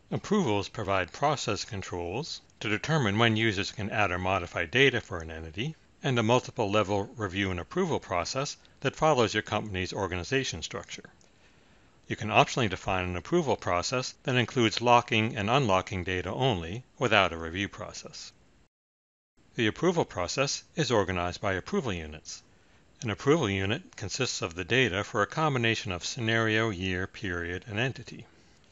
Approvals provide process controls to determine when users can add or modify data for an entity, and a multiple-level review and approval process that follows your company's organization structure. You can optionally define an approval process that includes locking and unlocking data only without a review process. The approval process is organized by approval units. An approval unit consists of the data for a combination of scenario, year, period, and entity.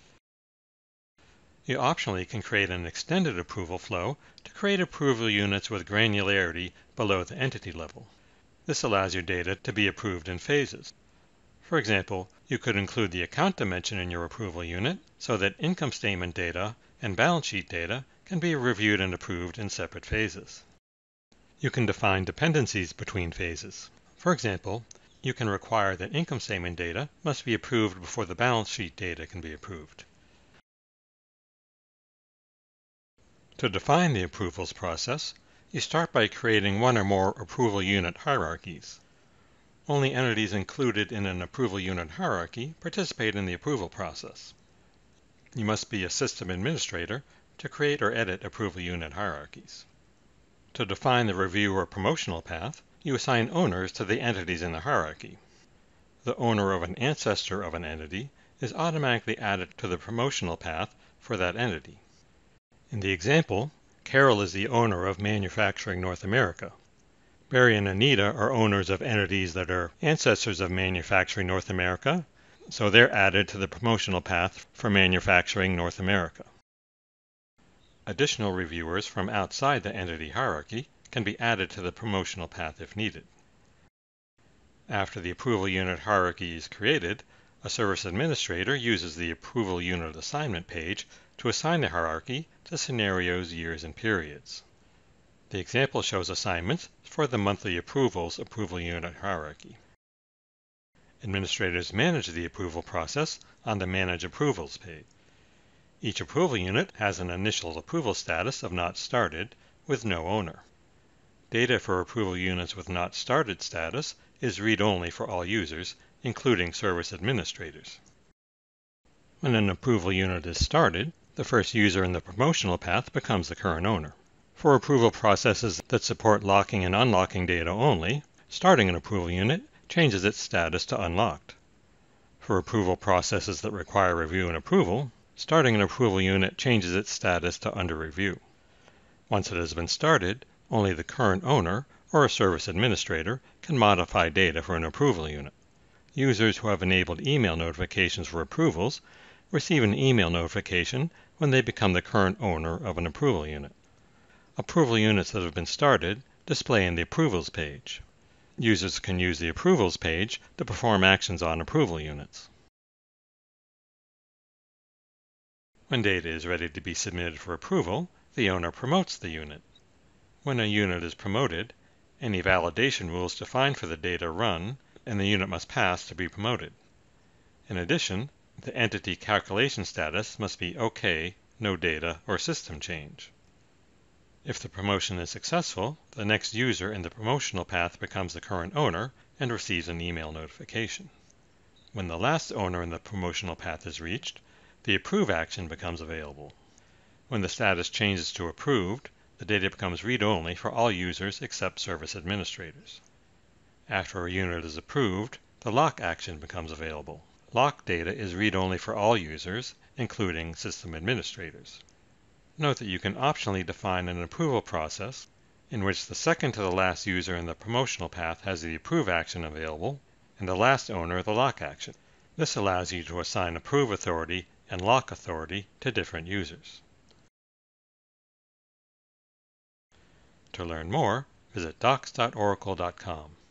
You optionally can create an extended approval flow to create approval units with granularity below the entity level. This allows your data to be approved in phases. For example, you could include the account dimension in your approval unit so that income statement data and balance sheet data can be reviewed and approved in separate phases. You can define dependencies between phases. For example, you can require that income statement data must be approved before the balance sheet data can be approved. To define the approvals process, you start by creating one or more approval unit hierarchies. Only entities included in an approval unit hierarchy participate in the approval process. You must be a system administrator to create or edit approval unit hierarchies. To define the review or promotional path, you assign owners to the entities in the hierarchy. The owner of an ancestor of an entity is automatically added to the promotional path for that entity. In the example, Carol is the owner of Manufacturing North America. Barry and Anita are owners of entities that are ancestors of Manufacturing North America, so they're added to the promotional path for Manufacturing North America. Additional reviewers from outside the entity hierarchy can be added to the promotional path if needed. After the approval unit hierarchy is created, a service administrator uses the approval unit assignment page to assign the hierarchy to scenarios, years, and periods. The example shows assignments for the monthly approvals approval unit hierarchy. Administrators manage the approval process on the Manage Approvals page. Each approval unit has an initial approval status of Not Started with no owner. Data for approval units with Not Started status is read-only for all users, including service administrators. When an approval unit is started, the first user in the promotional path becomes the current owner. For approval processes that support locking and unlocking data only, starting an approval unit changes its status to unlocked. For approval processes that require review and approval, starting an approval unit changes its status to under review. Once it has been started, only the current owner or a service administrator can modify data for an approval unit. Users who have enabled email notifications for approvals receive an email notification when they become the current owner of an approval unit. Approval units that have been started display in the Approvals page. Users can use the Approvals page to perform actions on approval units. When data is ready to be submitted for approval, the owner promotes the unit. When a unit is promoted, any validation rules defined for the data run, and the unit must pass to be promoted. In addition, the entity calculation status must be OK, no data, or system change. If the promotion is successful, the next user in the promotional path becomes the current owner and receives an email notification. When the last owner in the promotional path is reached, the Approve action becomes available. When the status changes to Approved, the data becomes read-only for all users except service administrators. After a unit is approved, the Lock action becomes available. Lock data is read-only for all users, including system administrators. Note that you can optionally define an approval process in which the second to the last user in the promotional path has the Approve action available, and the last owner the Lock action. This allows you to assign Approve authority and Lock authority to different users. To learn more, visit docs.oracle.com.